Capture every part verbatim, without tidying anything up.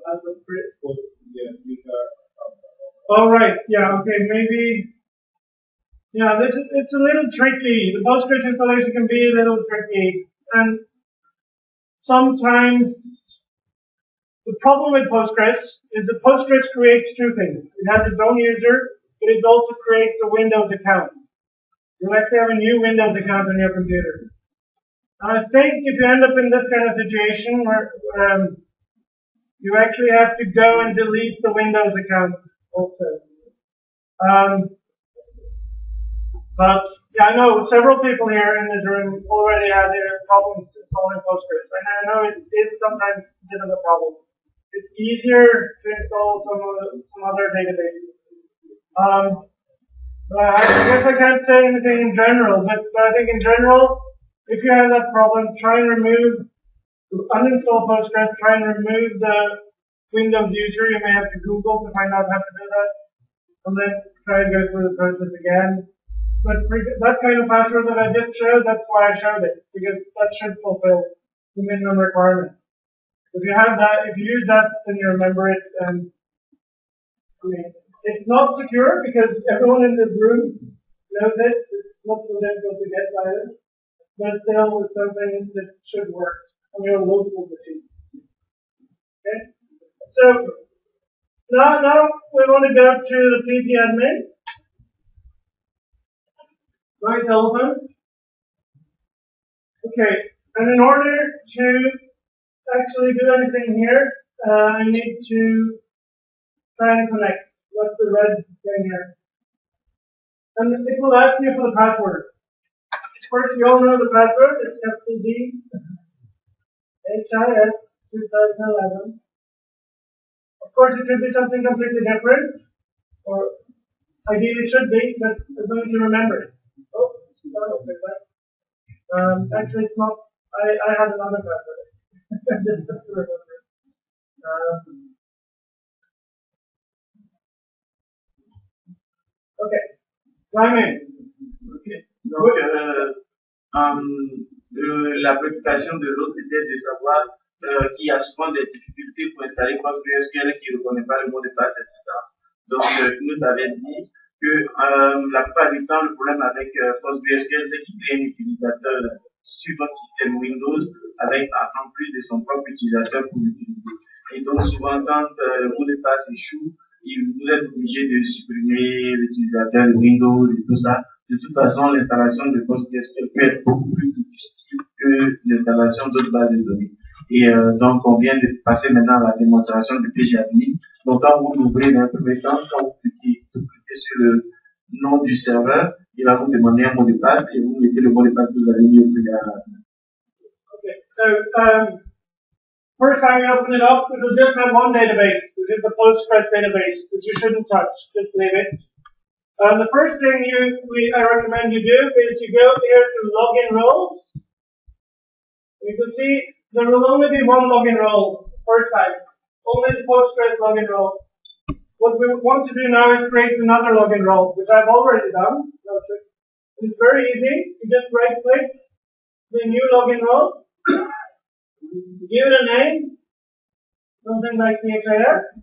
Oh, right. Yeah. Okay. Maybe. Yeah. This is, it's a little tricky. The Postgres installation can be a little tricky, and sometimes the problem with Postgres is that Postgres creates two things. It has its own user, but it also creates a Windows account. You actually have a new Windows account on your computer. I think if you end up in this kind of situation where um, you actually have to go and delete the Windows account also. Um, but yeah, I know several people here in this room already had their problems installing Postgres, and I know it is sometimes a bit of a problem. It's easier to install some other, some other databases. Um, but I guess I can't say anything in general, but, but I think in general, if you have that problem, try and remove, uninstall Postgres, try and remove the Windows user. You may have to Google to find out how to do that, and then try and go through the process again. But for that kind of password that I just showed, that's why I showed it, because that should fulfill the minimum requirement. If you have that, if you use that, then you remember it, and I mean, it's not secure because everyone in this room knows it. It's not so difficult to get either. But still, it's something that should work on your local machine. Okay? So, now, now we want to go to the P P admin. My telephone. Okay, and in order to actually do anything here, uh, I need to try and connect. What's the red thing here? And it will ask me for the password. First, you all know the password. It's capital D H I S twenty eleven. Of course, it could be something completely different, or ideally should be, but as long as you remember it. Oh, it's not okay, but um, actually, it's not. I, I have another password. Just to remember. Um, okay. Sign in. Okay. Donc, euh, um, euh, la préoccupation de l'autre était de savoir euh, qu'il y a souvent des difficultés pour installer PostgreSQL qui ne reconnaît pas le mot de passe, et cetera. Donc, euh, nous t'avons dit que euh, la plupart du temps, le problème avec euh, PostgreSQL, c'est qu'il crée un utilisateur sur votre système Windows avec en plus de son propre utilisateur pour l'utiliser. Et donc, souvent, quand euh, le mot de passe échoue, vous êtes obligé de supprimer l'utilisateur de Windows et tout ça. De toute façon, l'installation de PostgreSQL peut être beaucoup plus difficile que l'installation d'autres bases de données. Et euh, donc, on vient de passer maintenant à la démonstration du P G admin. Donc, quand vous l'ouvrez dans un premier temps, quand vous cliquez, vous cliquez sur le nom du serveur, il va vous demander un mot de passe et vous mettez le mot de passe que vous avez mis au préalable. Okay, so um, first time you open it up, it will just have one database, which is the Postgres database, which you shouldn't touch. Just leave it. Um, the first thing you, we, I recommend you do is you go here to login roles. You can see there will only be one login role first time. Only the Postgres login role. What we want to do now is create another login role, which I've already done. It's very easy. You just right click the new login role. Give it a name. Something like D H I S.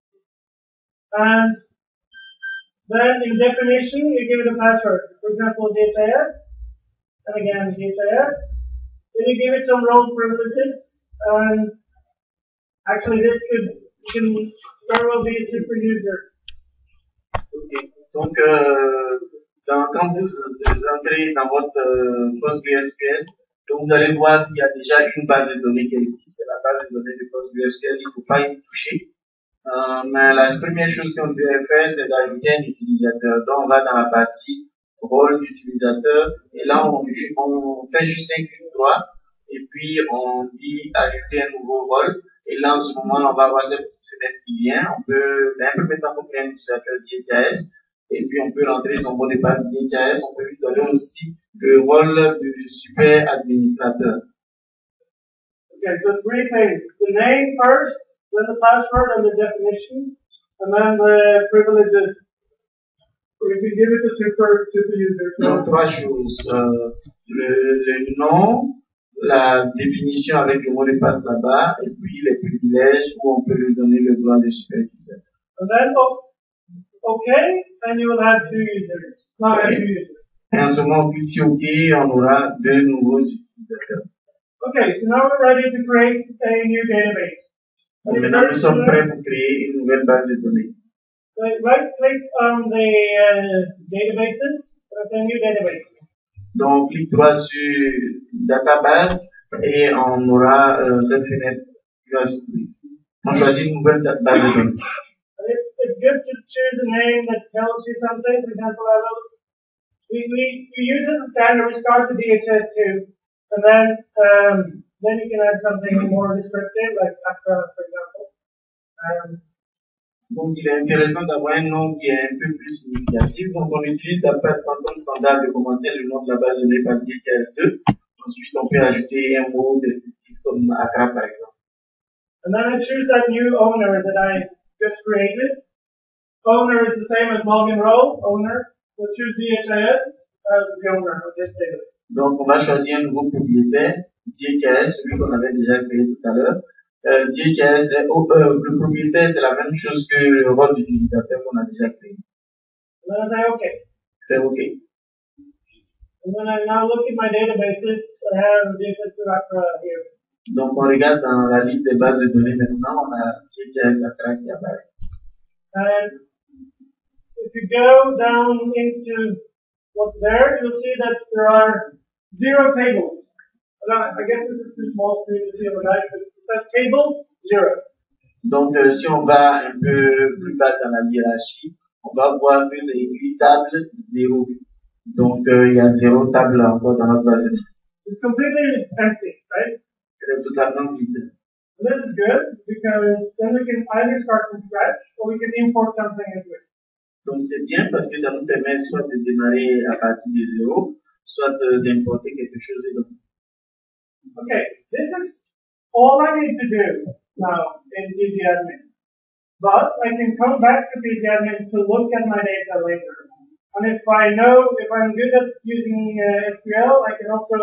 And then in definition, you give it a password. For example, D H I S, and again D H I S. Then you give it some role privileges, and actually this could can very well be a super user. Okay. Donc, euh, dans, quand vous entrez dans votre euh, PostgreSQL, donc vous allez voir qu'il y a déjà une base de données qui existe. C'est la base de données de PostgreSQL. Il ne faut pas y toucher. Euh, mais la première chose qu'on devrait faire, c'est d'ajouter un utilisateur. Donc, on va dans la partie rôle d'utilisateur et là, on, on fait juste un clic droit et puis on dit ajouter un nouveau rôle. Et là, en ce moment, on va avoir cette petite fenêtre qui vient. On peut, d'un peu mettre en créer un utilisateur D H I S et puis on peut rentrer son mot de passe D H I S. On peut lui donner aussi le rôle du super administrateur. Okay, so three things. The name first, then the password and the definition, and then the privileges. If you give it a super, super user. Donc, trois choses. Euh, le, le nom, la définition avec le mot de passe là-bas, et puis les privilèges où on peut lui donner le droit de superviseur. And then, okay, and you will have two users. Not okay. Two users. Et en ce moment, on clique OK, on aura deux nouveaux utilisateurs. Okay, so now we're ready to create a new database. Donc maintenant, nous sommes prêts pour créer une nouvelle base de données. So right click on the uh, databases, a new database. Donc, on clique droit sur database et on aura euh, cette fenêtre qui va s'ouvrir. On choisit une nouvelle base de données. It's, it's good to choose a name that tells you something. For example, I will, we, we, we use as a standard, we start the D H S two, and then um, then you can add something more descriptive, like Accra, for example. Um, Donc, il est intéressant d'avoir un nom qui est un peu plus significatif. Donc, on utilise d'abord comme standard de commencer le nom de la base de données par D H S deux. Ensuite, on peut ajouter un mot descriptif comme Accra, par exemple. And then I choose that new owner that I just created. Owner is the same as login role, owner. So choose D H S as the owner of this database. Donc, on va choisir un nouveau propriétaire, D H S, celui qu'on avait déjà créé tout à l'heure. Euh, D H S, oh, euh, le propriétaire, c'est la même chose que le rôle d'utilisateur qu'on a déjà créé. And then I say OK. Fais OK. And then I now look at my databases. I have D H S two Accra here. Donc, on regarde dans la liste des bases de données maintenant, on a D H S Accra qui apparaît. And if you go down into what's there, you'll see that there are zero tables. I guess this is too small for you to see on the guide, but it says tables, zero. Donc, euh, si on va un peu plus bas dans la hiérarchie, on va voir que c'est écrit table zéro. Donc, euh, il y a zéro table encore dans notre base de données. It's completely empty, right? Elle est totalement vide. This is good because then we can either start from scratch or we can import something into it. Donc, c'est bien parce que ça nous permet soit de démarrer à partir de zéro, soit d'importer quelque chose dedans. Okay, this is all I need to do now in pgadmin. But I can come back to pgadmin to look at my data later. And if I know, if I'm good at using uh, S Q L, I can also,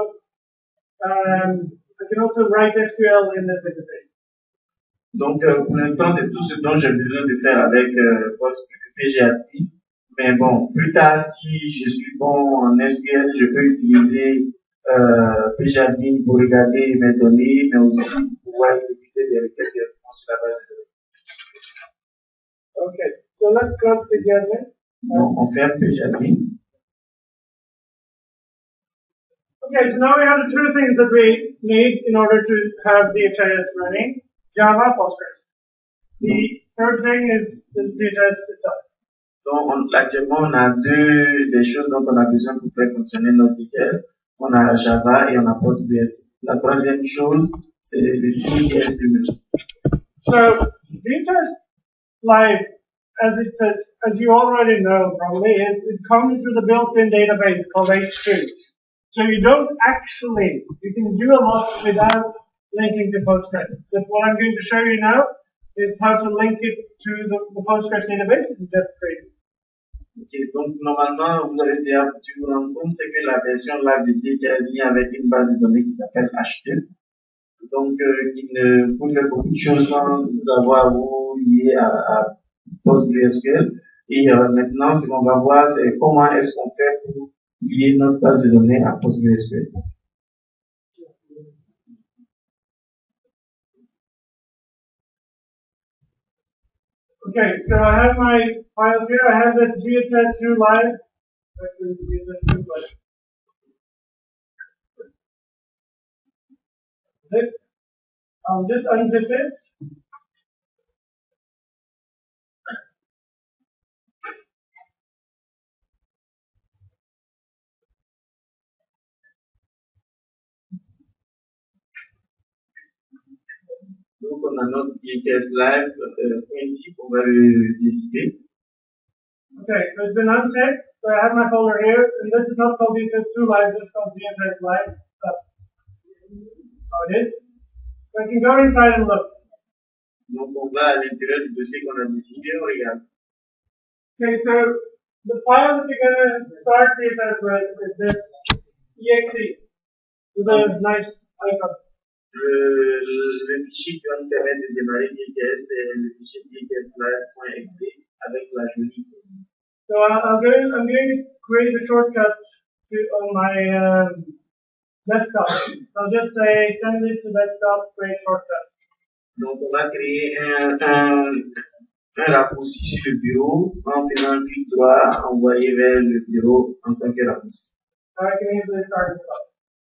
um, I can also write S Q L in this database. Donc, euh, pour l'instant, c'est tout ce dont j'ai besoin de faire avec euh, PostgreSQL. Mais bon, plus tard, si je suis bon en S Q L, je peux utiliser euh, pgadmin pour regarder mes données, mais aussi pour pouvoir exécuter des requêtes directement sur la base de données. Okay, so let's close pgadmin. Donc, on ferme pgadmin. Okay, so now we have the two things that we need in order to have D H I S running. Java, Postgres. The third thing is the D H I S itself. Donc, on, actuellement, on a deux des choses dont on a besoin pour faire fonctionner notre D H S. On a Java et on a Postgres. La troisième chose, c'est le D H S lui-même. So, D H S Live, as it says, as you already know probably, it, it comes with a built-in database called H two. So you don't actually, you can do a lot without linking to Postgres. But what I'm going to show you now is how to link it to the, the Postgres database that you just created. Okay, donc normalement, vous avez déjà dû vous rendre compte, c'est que la version live de D H S vient avec une base de données qui s'appelle H deux. Donc, euh, qui ne peut faire beaucoup de choses sans avoir vous lié à, à PostgreSQL. Et euh, maintenant, ce qu'on va voir, c'est comment est-ce qu'on fait pour lier notre base de données à PostgreSQL. Okay, so I have my files here. I have this D H S two live. This, I'll just unzip it. Donc, on a notre D H S live euh, ici, on va le décider. Okay, so it's been unchecked. So I have my folder here, and this is not called D H S two live, this is called D H S live. So, how it is. So I can go inside and look. Donc, on va à l'intérieur du dossier qu'on a décidé, on regarde. Okay, so the file that you're going to start D H S with is this E X E with a nice icon. Le, le fichier qui va nous permettre de démarrer D T S, c'est le fichier D T S live.exe avec la jolie. So uh, I'm going, I'm going to create a shortcut to, on my um, desktop. So I'll just say send it to desktop, create shortcut. Donc on va créer un, un, un raccourci sur le bureau en faisant un clic droit, envoyer vers le bureau en tant que raccourci. I can easily start this up.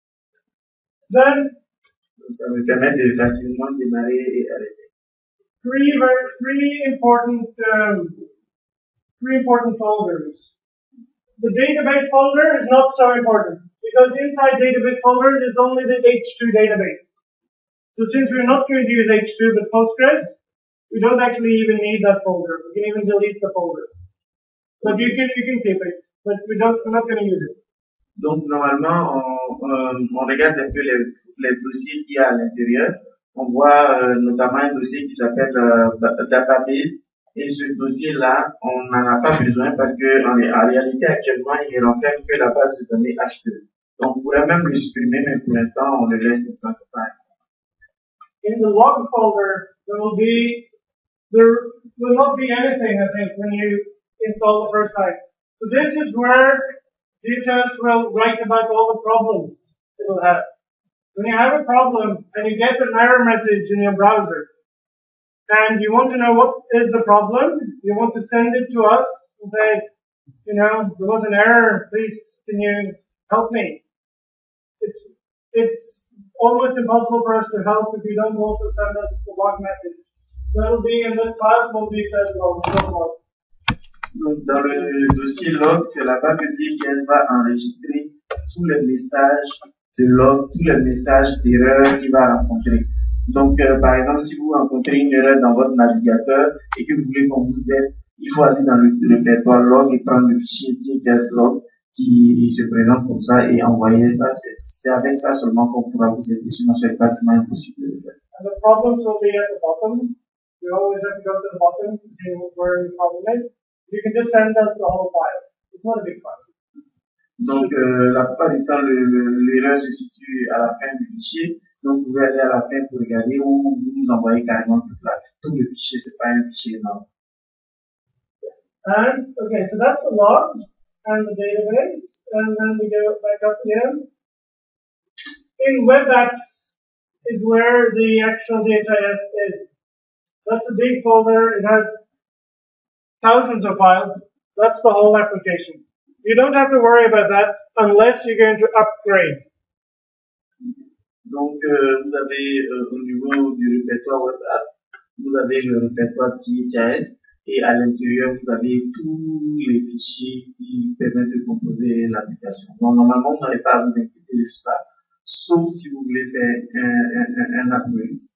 Then Donc ça me permet de facilement démarrer et arrêter. three very, three important um, three important folders. The database folder is not so important because inside database folder is only the H two database. So since we're not going to use H two but Postgres, we don't actually even need that folder. We can even delete the folder. But you can you can keep it, but we don't we're not going to use it. Donc normalement on, on, on regarde un peu les, les dossiers qu'il y a à l'intérieur. On voit euh, notamment un dossier qui s'appelle euh, database. Et ce dossier-là, on n'en a pas besoin parce que en, en réalité actuellement, il ne renferme que la base de données H deux. Donc on pourrait même le supprimer, mais pour l'instant, on le laisse comme ça. In the log folder, there will be there will not be anything, I think, when you install the first time. So this is where D T S will write about all the problems it will have. When you have a problem and you get an error message in your browser, and you want to know what is the problem, you want to send it to us and say, you know, there was an error, please, can you help me? It's, it's almost impossible for us to help if you don't also send us the log message. So it'll be in this file called D T S log. Donc, dans le dossier log, c'est là-bas que D T S va enregistrer tous les messages de log, tous les messages d'erreur qu'il va rencontrer. Donc, euh, par exemple, si vous rencontrez une erreur dans votre navigateur et que vous voulez qu'on vous aide, il faut aller dans le répertoire log et prendre le fichier D T S log qui se présente comme ça et envoyer ça. C'est avec ça seulement qu'on pourra vous aider, sinon c'est quasiment impossible de le faire. And the problems will be at the bottom. You always have to go to the bottom to see where the problem is. You can just send us the whole file. It's not a big file. Donc, euh, la plupart du temps, l'erreur se situe à la fin du fichier. Donc, vous pouvez aller à la fin pour regarder ou vous nous envoyez carrément toute la, tout le fichier. C'est pas un fichier énorme. And, okay, so that's the log and the database. And then we go back up again. In web apps is where the actual D T S is. That's a big folder. It has thousands of files. That's the whole application. You don't have to worry about that unless you're going to upgrade. Donc, euh, vous avez euh, au niveau du répertoire web app, vous avez le répertoire D T S et à l'intérieur, vous avez tous les fichiers qui permettent de composer l'application. Donc, normalement, vous n'avez pas à vous inquiéter de ça, sauf si vous voulez faire un, un, un upgrade.